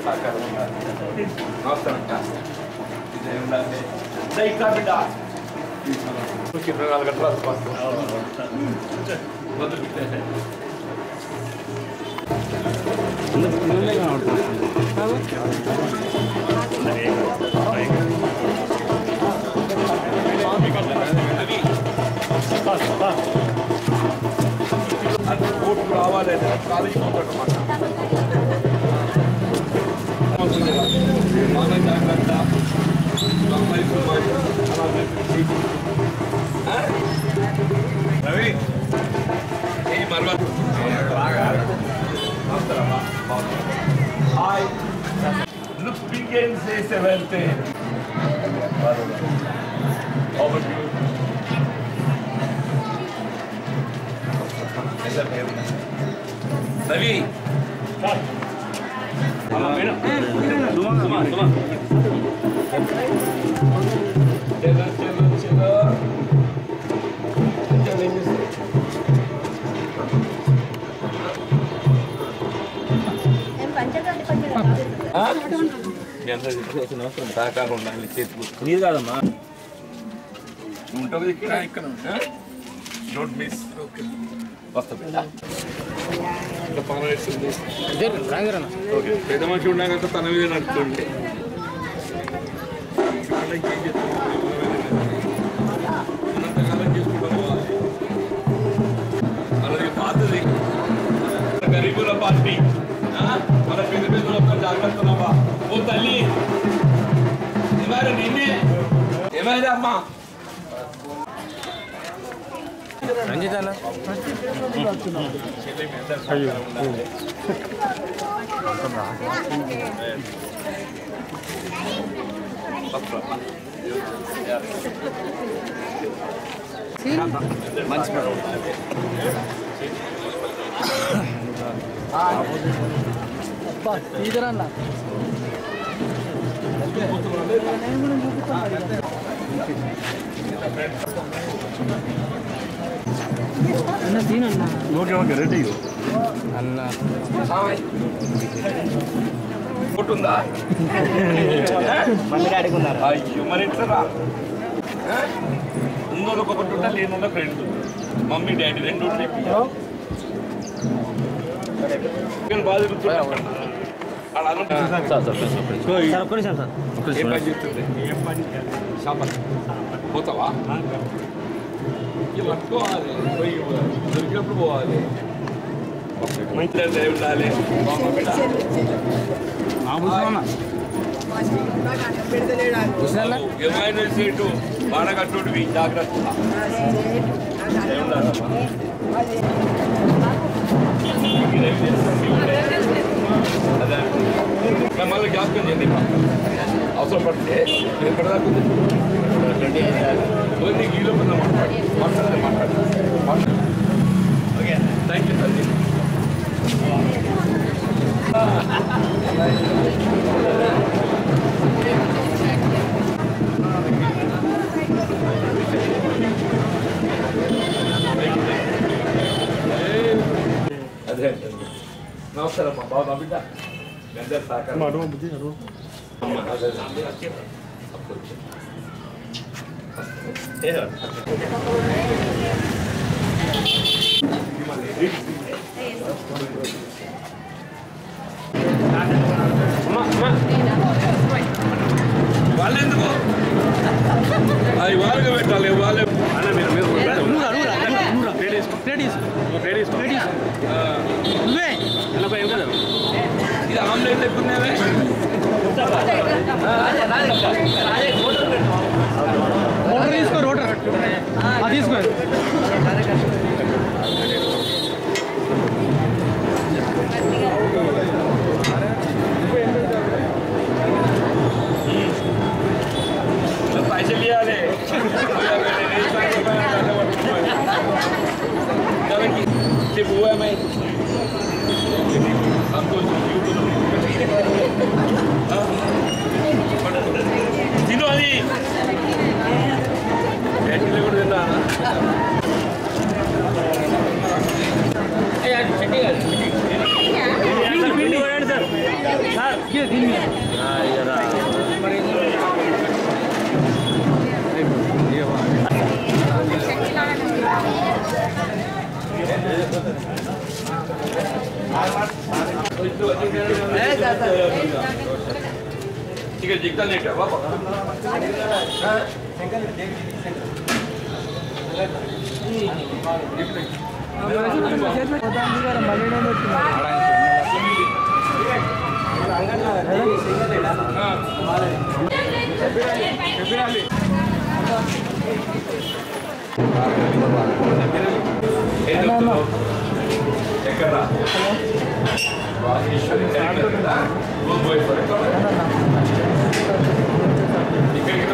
సహకారం ఉండాలి. నమస్కారం ఇదే ఉండాలి. ఇట్లా బిడ్డ 24 గంటలు మొదలు పెట్టే అది కోర్టు రావాలంటే కాలేజీ పోతాడన్నమాట. మన జాగ్రత్త రవి ఏ మరవ హాయ్ లుక్ బిగిన్స్ ఏ 7th overview రవి సహకారం ఉండాలి. చేతులు నీరు కాదమ్మా ఉంటుంది ఇక్కడ ఇక్కడ డోంట్ మిస్. ఓకే వస్తుంది పెద్ద మనిషి ఉన్నాక తన మీద నడుతుండే అనంతకాలం చేసుకుంటూ పోవాలి. అలాగే పాతది గరీబుల పార్టీ మన పెద్ద పెద్దల జాగ్రత్తనమ్మా. ఓ తల్లి ఏమైనా నిన్నే ఏమైనా అమ్మా రంజితానా మంచి ఇదరన్నా ఓకే ఓకే రెడీ అన్న ఉందా అయ్యో మరి ఎట్లా ఉన్నోళ్ళు ఒకటి ఉంటా లేనున్న ఫ్రెండ్ మమ్మీ డాడీ రెండు బాధ పోతావా పట్టుకోవాలి దొరికినప్పుడు పోవాలి. ఉండాలి ఏమైనా సీటు బాడగట్టుడివి జాగ్రత్త అదే మళ్ళీ జ్ఞాపకం చేయండి. అవసరం పడితే ఎక్కడదాకా గీలో మాట్లాడాలి. ఓకే థ్యాంక్ యూ తల్లి. అదే నమస్కారం అమ్మా. బాబా బిడ్డ గంజర్ సహకారం వాళ్ళెందుకు అది వాళ్ళగా పెట్టాలి. వాళ్ళే ఇది ఆమ్లెట్ ఎక్కున్నావే తీసుకో రోటర్ తీసుకో पैसे लिया ले सिर्फ हुआ मैं हमको तीनों वाली बैठने को देना यार మంచిగా జిగ్గాలు నెట్టా బాబా ఎక్కడ ఇక్కడికి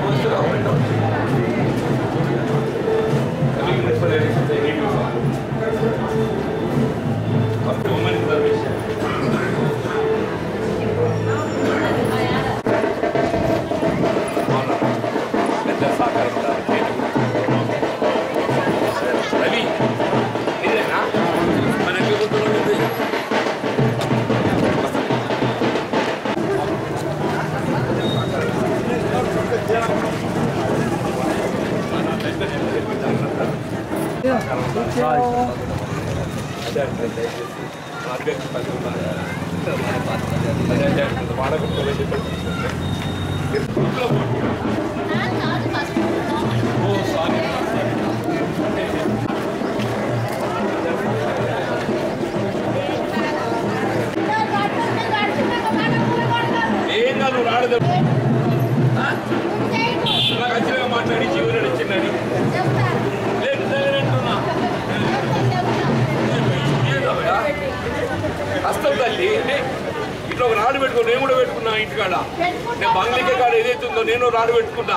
ఉమెన్ రిజర్వేషన్ పెద్ద సహకారం రవి నీదేనా మన ఎక్కడ ఏం కాదు రాడదు నాకు ఖచ్చితంగా మాట్లాడి జీవన నచ్చిందని కష్టం తల్లి ఇట్లా ఒక రాడు పెట్టుకుని నేను కూడా పెట్టుకున్నా ఇంటికాడ నేను బంగ్లీకే కాడ ఏదైతే ఉందో నేను రాడు పెట్టుకున్నా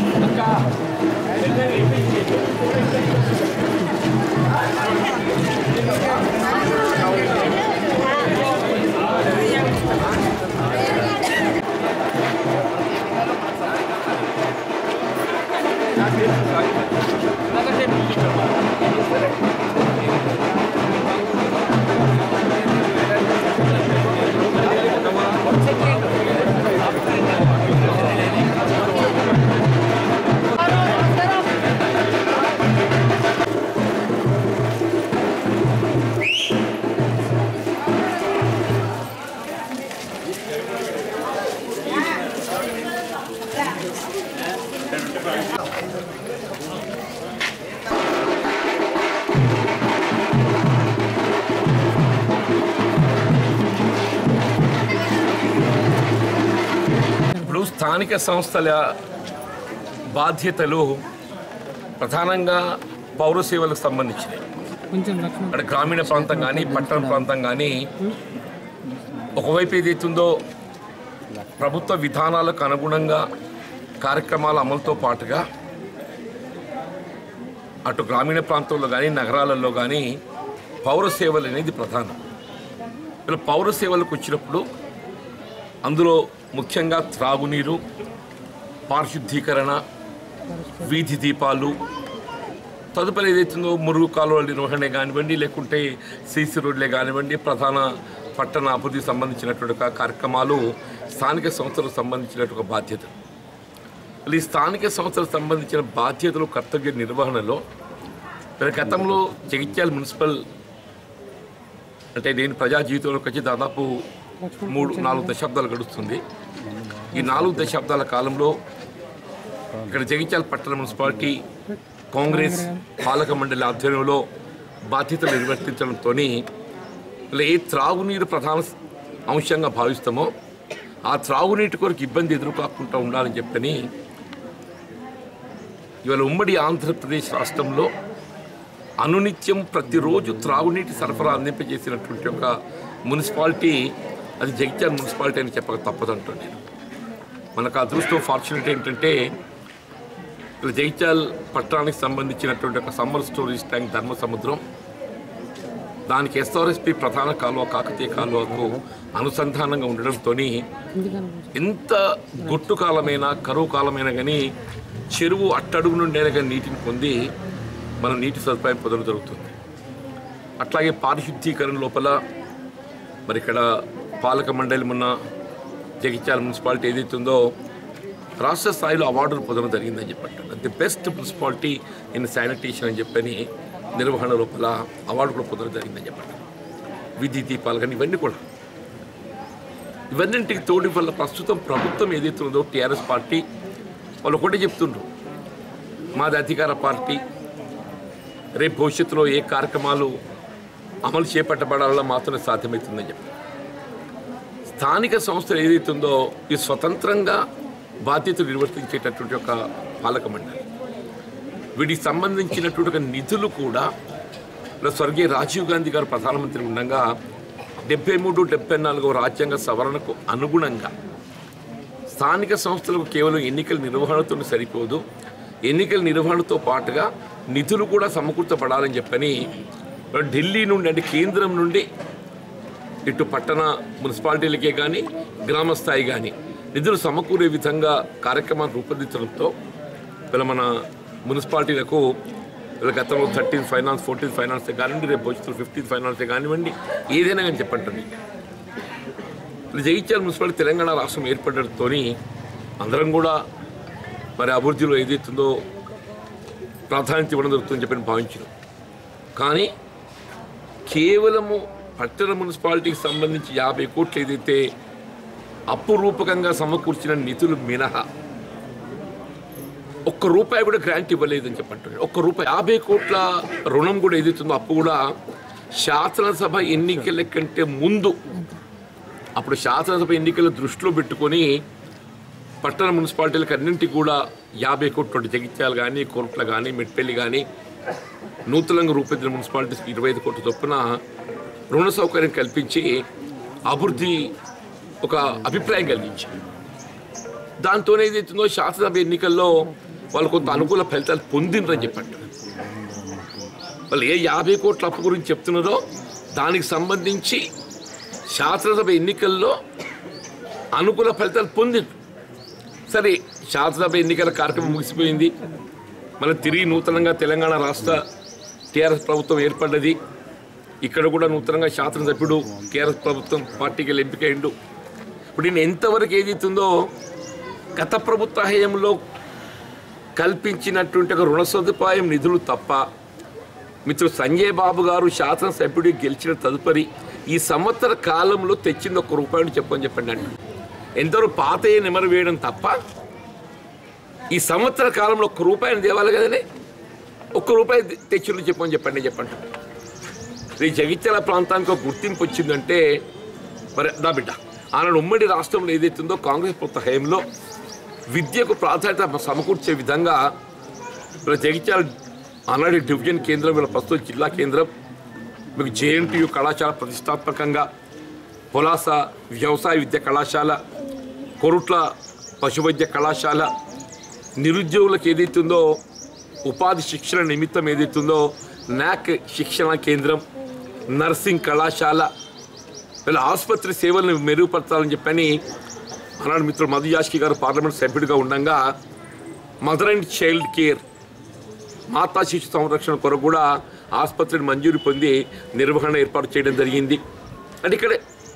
ఇప్పుడు స్థానిక సంస్థల బాధ్యతలు ప్రధానంగా పౌర సేవలకు సంబంధించినవి. అక్కడ గ్రామీణ ప్రాంతం కానీ పట్టణ ప్రాంతం కానీ ఒకవైపు ఏదైతుందో ప్రభుత్వ విధానాలకు అనుగుణంగా కార్యక్రమాల అమలుతో పాటుగా అటు గ్రామీణ ప్రాంతంలో కానీ నగరాలలో కానీ పౌర సేవలు అనేది ప్రధానం. ఇలా పౌర సేవలకు వచ్చినప్పుడు అందులో ముఖ్యంగా త్రాగునీరు, పారిశుద్ధీకరణ, వీధి దీపాలు, తదుపరి ఏదైతుందో మురుగు కాలువల నిర్వహణ కానివ్వండి, లేకుంటే సీసీ రోడ్లే కానివ్వండి, ప్రధాన పట్టణ అభివృద్ధికి సంబంధించినటువంటి కార్యక్రమాలు స్థానిక సంస్థలకు సంబంధించినటువంటి బాధ్యత. ఈ స్థానిక సంస్థలకు సంబంధించిన బాధ్యతలు కర్తవ్య నిర్వహణలో గతంలో జగిత్యాల మున్సిపల్ అంటే నేను ప్రజా జీవితంలోకి వచ్చి దాదాపు 3-4 దశాబ్దాలు గడుస్తుంది. ఈ 4 దశాబ్దాల కాలంలో ఇక్కడ జగిత్యాల పట్టణ మున్సిపాలిటీ కాంగ్రెస్ పాలక మండలి ఆధ్వర్యంలో బాధ్యతలు నిర్వర్తించడంతో ఏ త్రాగునీరు ప్రధాన అంశంగా భావిస్తామో ఆ త్రాగునీటి కొరకు ఇబ్బంది ఎదురుకాకుండా ఉండాలని చెప్పని ఇవాళ ఉమ్మడి ఆంధ్రప్రదేశ్ రాష్ట్రంలో అనునిత్యం ప్రతిరోజు త్రాగునీటి సరఫరా అందింపజేసినటువంటి ఒక మున్సిపాలిటీ అది జగిత్యాల మున్సిపాలిటీ అని చెప్పక తప్పదంటాను నేను. మనకు అదృష్టం ఫార్చునేట్ ఏంటంటే జగిత్యాల పట్టణానికి సంబంధించినటువంటి ఒక సమ్మర్ స్టోరేజ్ ట్యాంక్ ధర్మసముద్రం, దానికి ఎస్ఆర్ఎస్పి ప్రధాన కాలువ కాకతీయ కాలువకు అనుసంధానంగా ఉండడంతో ఎంత గొట్టు కాలమైనా కరువు కాలమైనా కానీ చెరువు అట్టడుగు నుండైనా కానీ నీటిని పొంది మనం నీటి సదుపాయం పొందడం జరుగుతుంది. అట్లాగే పారిశుద్ధీకరణ లోపల మరి ఇక్కడ పాలక మండలి మొన్న జగిత్యాల మున్సిపాలిటీ ఏదైతుందో రాష్ట్ర స్థాయిలో అవార్డులు పొందడం జరిగిందని చెప్పంటారు. The best municipality in sanitation అని చెప్పని నిర్వహణ లోపల అవార్డు కూడా పొందడం జరిగిందని చెప్పంటారు. విద్యుత్ దీపాలు కానీ ఇవన్నీ కూడా ఇవన్నింటికి తోడి వల్ల ప్రస్తుతం ప్రభుత్వం ఏదైతే ఉందో టీఆర్ఎస్ పార్టీ వాళ్ళు ఒకటే చెప్తుండ్రు, మాది అధికార పార్టీ, రేపు భవిష్యత్తులో ఏ కార్యక్రమాలు అమలు చేపట్టబడాలో మాత్రమే సాధ్యమవుతుందని చెప్పి. స్థానిక సంస్థలు ఏదైతుందో ఈ స్వతంత్రంగా బాధ్యతలు నిర్వర్తించేటటువంటి ఒక పాలక మండలి, వీటికి సంబంధించినటువంటి ఒక నిధులు కూడా స్వర్గీయ రాజీవ్ గాంధీ గారు ప్రధానమంత్రి ఉండగా 73, 74 రాజ్యాంగ సవరణకు అనుగుణంగా స్థానిక సంస్థలకు కేవలం ఎన్నికల నిర్వహణతో సరిపోదు, ఎన్నికల నిర్వహణతో పాటుగా నిధులు కూడా సమకూర్చబడాలని చెప్పని ఢిల్లీ నుండి అంటే కేంద్రం నుండి ఇటు పట్టణ మున్సిపాలిటీలకే కానీ గ్రామ స్థాయి కానీ నిధులు సమకూరే విధంగా కార్యక్రమాన్ని రూపొందించడంతో ఇలా మన మున్సిపాలిటీలకు గతంలో 13th ఫైనాన్స్ 14th ఫైనాన్స్ కానివ్వండి, రేపు భవిష్యత్తులో 15th ఫైనాన్సే కానివ్వండి, ఏదైనా కానీ చెప్పండి. జగిత్యాల మున్సిపాలిటీ తెలంగాణ రాష్ట్రం ఏర్పడడంతో అందరం కూడా మరి అభివృద్ధిలో ఏదైతుందో ప్రాధాన్యత ఇవ్వడం జరుగుతుందని చెప్పని భావించారు. కానీ కేవలము పట్టణ మున్సిపాలిటీకి సంబంధించి 50 కోట్లు ఏదైతే అప్పు రూపకంగా సమకూర్చిన నిధులు మినహా ఒక్క రూపాయి కూడా గ్రాంట్ ఇవ్వలేదని చెప్పంటున్నారు. ఒక్క రూపాయి 50 కోట్ల రుణం కూడా ఏదైతుందో అప్పు కూడా శాసనసభ ఎన్నికల కంటే ముందు, అప్పుడు శాసనసభ ఎన్నికల దృష్టిలో పెట్టుకొని పట్టణ మున్సిపాలిటీలకు అన్నింటికి కూడా 50 కోట్లు, జగిత్యాల కానీ కోర్టులు కానీ మెట్పల్లి కానీ నూతనంగా రూపొందిన మున్సిపాలిటీస్కి 25 కోట్ల చొప్పున రుణ సౌకర్యం కల్పించి అభివృద్ధి ఒక అభిప్రాయం కలిగించింది. దాంతో ఏదైతుందో శాసనసభ ఎన్నికల్లో వాళ్ళు కొంత అనుకూల ఫలితాలు పొందినరని చెప్పండి. వాళ్ళు ఏ 50 కోట్ల అప్పు గురించి చెప్తున్నారో దానికి సంబంధించి శాసనసభ ఎన్నికల్లో అనుకూల ఫలితాలు పొందిండ్రు. సరే, శాసనసభ ఎన్నికల కార్యక్రమం ముగిసిపోయింది. మనం తిరిగి నూతనంగా తెలంగాణ రాష్ట్ర టీఆర్ఎస్ ప్రభుత్వం ఏర్పడ్డది. ఇక్కడ కూడా నూతనంగా శాసనసభ్యుడు టీఆర్ఎస్ ప్రభుత్వం పార్టీకి ఎంపికైండు. ఇప్పుడు నేను ఎంతవరకు ఏదైతుందో గత ప్రభుత్వ హయాంలో కల్పించినటువంటి ఒక రుణ సదుపాయం నిధులు తప్ప, మిత్రుడు సంజయ్ బాబు గారు శాసనసభ్యుడికి గెలిచిన తదుపరి ఈ సంవత్సర కాలంలో తెచ్చింది ఒక్క రూపాయని చెప్పండి అండి. ఎందరో పాతయ్య నెమరు వేయడం తప్ప ఈ సంవత్సర కాలంలో ఒక్క రూపాయిని తేవాలి కదనే, ఒక్క రూపాయి తెచ్చిండు చెప్పండి. ఈ జగిత్యాల ప్రాంతానికి ఒక గుర్తింపు వచ్చిందంటే మరి దా బిడ్డ, ఆనాడు ఉమ్మడి రాష్ట్రంలో ఏదైతుందో కాంగ్రెస్ ప్రభుత్వ హయాంలో విద్యకు ప్రాధాన్యత సమకూర్చే విధంగా ఇలా జగిత్యాల ఆనాడు డివిజన్ కేంద్రం, ఇలా ప్రస్తుతం జిల్లా కేంద్రం, మీకు జేఎన్టీయు కళాశాల ప్రతిష్టాత్మకంగా, పొలాస వ్యవసాయ విద్య కళాశాల, కొరుట్ల పశువైద్య కళాశాల, నిరుద్యోగులకు ఏదైతుందో ఉపాధి శిక్షణ నిమిత్తం ఏదైతుందో నాక్ శిక్షణ కేంద్రం, నర్సింగ్ కళాశాల, ఇలా ఆసుపత్రి సేవలను మెరుగుపరచాలని చెప్పని ఆనాడు మిత్రుడు మధు యాష్కి గారు పార్లమెంట్ సభ్యుడిగా ఉండగా మదర్ అండ్ చైల్డ్ కేర్, మాతా శిశు సంరక్షణ కొరకు కూడా ఆసుపత్రిని మంజూరు పొంది నిర్వహణ ఏర్పాటు చేయడం జరిగింది. అంటే ఇక్కడ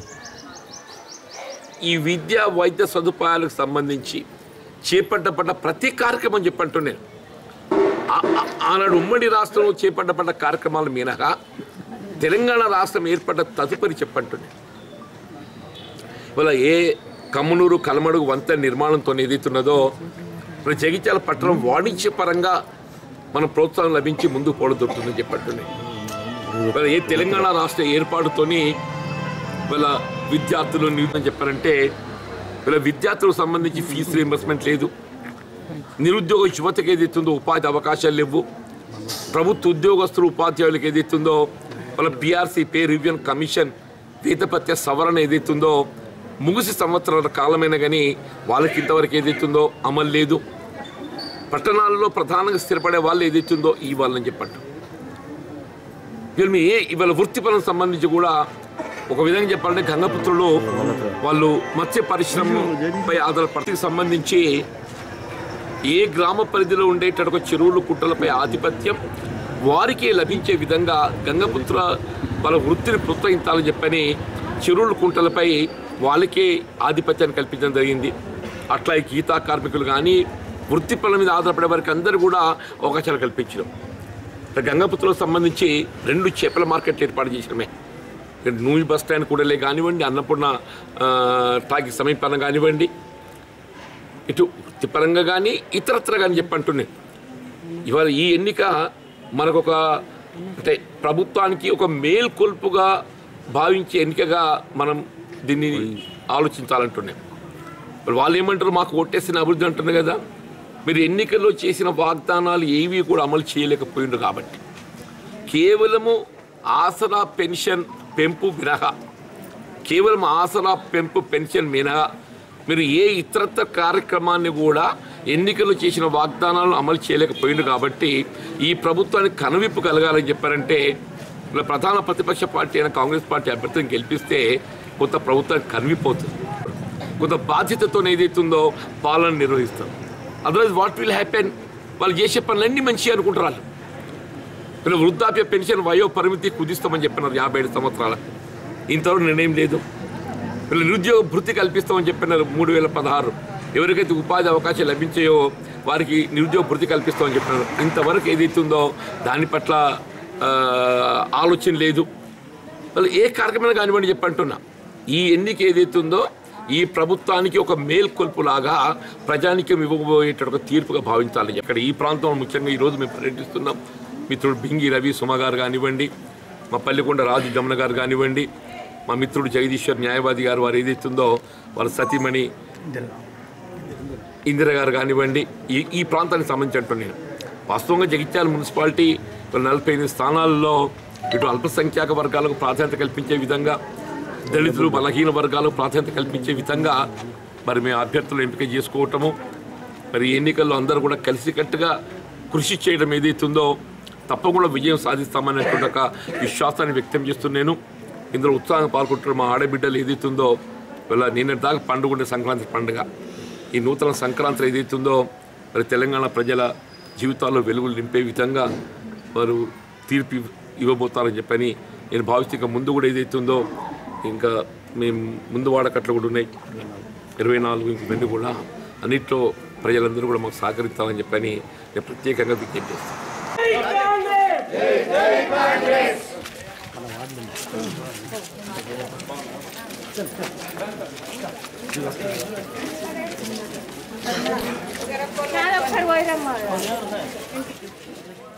ఈ విద్యా వైద్య సదుపాయాలకు సంబంధించి చేపట్టబడ్డ ప్రతి కార్యక్రమం చెప్పంటున్నాను. ఆనాడు ఉమ్మడి రాష్ట్రంలో చేపట్టబడ్డ కార్యక్రమాలు మినహా తెలంగాణ రాష్ట్రం ఏర్పడ్డ తదుపరి చెప్పంటున్నాను. ఇవాళ ఏ కమ్మనూరు కలమడుగు వంత నిర్మాణంతో ఏదైతున్నదో ఇప్పుడు జగిత్యాల పట్టణం వాణిజ్యపరంగా మన ప్రోత్సాహం లభించి ముందుకు పోవడం దొరుకుతుందని చెప్పంటున్నాయి. ఇవాళ ఏ తెలంగాణ రాష్ట్ర ఏర్పాటుతోని ఇవాళ విద్యార్థులు నిరుద్యోగం చెప్పారంటే ఇవాళ విద్యార్థులకు సంబంధించి ఫీజు రీయింబర్స్మెంట్ లేదు, నిరుద్యోగ యువతకు ఏదైతుందో ఉపాధి అవకాశాలు లేవు, ప్రభుత్వ ఉద్యోగస్తులు ఉపాధ్యాయులకు ఏదైతుందో వాళ్ళ పిఆర్సీ పే రివ్యూ కమిషన్ వేతపత్య సవరణ ఏదైతుందో ముగిసి సంవత్సరాల కాలమైనా కానీ వాళ్ళకి ఇంతవరకు ఏదైతుందో అమలు లేదు. పట్టణాలలో ప్రధానంగా స్థిరపడే వాళ్ళు ఏదైతుందో ఈ వాళ్ళని చెప్పండి. ఇవాళ వృత్తిపరం సంబంధించి కూడా ఒక విధంగా చెప్పాలంటే గంగపుత్రులు వాళ్ళు మత్స్య పరిశ్రమపై ఆధారపడికి సంబంధించి ఏ గ్రామ పరిధిలో ఉండేటటువంటి చెరువులు కుట్టలపై ఆధిపత్యం వారికి లభించే విధంగా గంగపుత్ర వాళ్ళ వృత్తిని ప్రోత్సహించాలని చెప్పని చెరువులు కుంటలపై వాళ్ళకే ఆధిపత్యాన్ని కల్పించడం జరిగింది. అట్లా ఈ గీతా కార్మికులు కానీ వృత్తి పనుల మీద ఆధారపడే వారికి అందరూ కూడా అవకాశాలు కల్పించడం. గంగపుత్రులకు సంబంధించి 2 చేపల మార్కెట్లు ఏర్పాటు చేసినమే. నూయి బస్ స్టాండ్ కూడలే కానివ్వండి, అన్నపూర్ణ టాకి సమీపన కానివ్వండి, ఇటు వృత్తిపరంగా కానీ ఇతరత్ర కానీ చెప్పంటున్నాను. ఇవాళ ఈ ఎన్నిక మనకొక అంటే ప్రభుత్వానికి ఒక మేల్కొల్పుగా భావించే ఎన్నికగా మనం దీన్ని ఆలోచించాలంటున్నాం. వాళ్ళు ఏమంటారు, మాకు ఓటేసిన అభివృద్ధి అంటున్నారు కదా. మీరు ఎన్నికల్లో చేసిన వాగ్దానాలు ఏవి కూడా అమలు చేయలేకపోయిండ్రు కాబట్టి కేవలము ఆసరా పెన్షన్ పెంపు మినహా, కేవలం ఆసరా పెంపు పెన్షన్ మినహా మీరు ఏ ఇతరత్ర కార్యక్రమాన్ని కూడా ఎన్నికల్లో చేసిన వాగ్దానాలను అమలు చేయలేకపోయిండ్రు కాబట్టి ఈ ప్రభుత్వానికి కనువిప్పు కలగాలని చెప్పారంటే ఇలా ప్రధాన ప్రతిపక్ష పార్టీ అయిన కాంగ్రెస్ పార్టీ అభ్యర్థిని గెలిపిస్తే కొంత ప్రభుత్వానికి కనువిపోతుంది, కొంత బాధ్యతతో ఏదైతుందో పాలన నిర్వహిస్తారు. అదర్వైజ్ వాట్ విల్ హ్యాపెన్, వాళ్ళు చేసే పనులన్నీ మంచిగా అనుకుంటారు. వాళ్ళు వీళ్ళు వృద్ధాప్య పెన్షన్ వయో పరిమితి కుదిస్తామని చెప్పినారు 57 సంవత్సరాలకు, ఇంతవరకు నిర్ణయం లేదు. వీళ్ళు నిరుద్యోగ భృతి కల్పిస్తామని చెప్పినారు 3016. ఎవరికైతే ఉపాధి అవకాశాలు లభించాయో వారికి నిరుద్యోగ భృతి కల్పిస్తామని చెప్పినారు. ఇంతవరకు ఏదైతుందో దాని పట్ల ఆలోచన లేదు. వాళ్ళు ఏ కార్యక్రమం కానివ్వండి చెప్పంటున్నా, ఈ ఎన్నిక ఏదైతుందో ఈ ప్రభుత్వానికి ఒక మేల్కొల్పులాగా ప్రజానికం ఇవ్వబోయేట తీర్పుగా భావించాలి. ఇక్కడ ఈ ప్రాంతంలో ముఖ్యంగా ఈరోజు మేము పర్యటిస్తున్నాం. మిత్రుడు బింగి రవి సుమ గారు కానివ్వండి, మా పల్లికొండ రాజు జమున గారు కానివ్వండి, మా మిత్రుడు జగదీశ్వర్ న్యాయవాది గారు వారు ఏదైతుందో వాళ్ళ సతీమణి ఇందిర గారు కానివ్వండి, ఈ ప్రాంతానికి సంబంధించినట్టు నేను వాస్తవంగా జగిత్యాల మున్సిపాలిటీ 48 స్థానాల్లో ఇటు అల్పసంఖ్యాక వర్గాలకు ప్రాధాన్యత కల్పించే విధంగా, దళితులు బలహీన వర్గాలకు ప్రాధాన్యత కల్పించే విధంగా మరి మేము అభ్యర్థులు ఎంపిక చేసుకోవటము, మరి ఎన్నికల్లో అందరూ కూడా కలిసికట్టుగా కృషి చేయడం ఏదైతుందో తప్పకుండా విజయం సాధిస్తామనేటువంటి ఒక విశ్వాసాన్ని వ్యక్తం చేస్తున్నాను. ఇందులో ఉత్సాహంగా పాల్గొంటున్న మా ఆడబిడ్డలు ఏదైతుందో ఇలా నిన్నటి దాకా పండుగ ఉండే సంక్రాంతి పండుగ, ఈ నూతన సంక్రాంతి ఏదైతుందో మరి తెలంగాణ ప్రజల జీవితాల్లో వెలుగులు నింపే విధంగా వారు తీర్పు ఇవ్వబోతారని చెప్పని నేను భావిస్తే ఇక ముందు కూడా ఏదైతుందో ఇంకా మేము ముందు వాడకట్లు కూడా ఉన్నాయి 24 ఇవన్నీ కూడా అన్నింటిలో ప్రజలందరూ కూడా మాకు సహకరిస్తామని చెప్పని నేను ప్రత్యేకంగా విజ్ఞప్తి చేస్తాను. Nada,